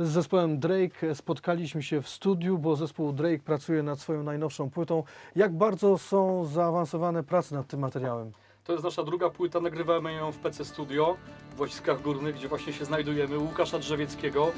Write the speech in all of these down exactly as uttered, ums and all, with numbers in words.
Z zespołem Drake spotkaliśmy się w studiu, bo zespół Drake pracuje nad swoją najnowszą płytą. Jak bardzo są zaawansowane prace nad tym materiałem? To jest nasza druga płyta, nagrywamy ją w P C Studio w Łaziskach Górnych, gdzie właśnie się znajdujemy, u Łukasza Drzewieckiego.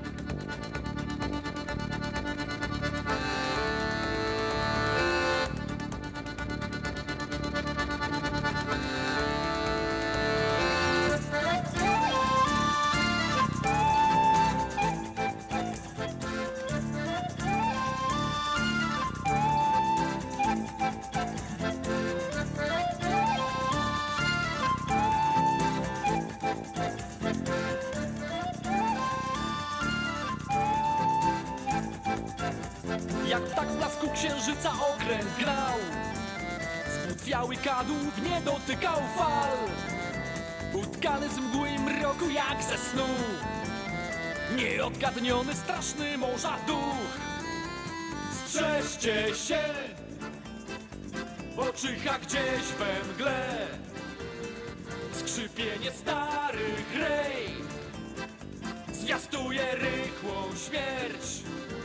Jak ptak w blasku księżyca okręt grał, sputwiały kadłub nie dotykał fal. Utkany z mgły i mroku jak ze snu, nieodgadniony straszny morza duch. Strzeżcie się, bo czyha gdzieś we mgle skrzypienie starych rej, zwiastuje rychłą śmierć.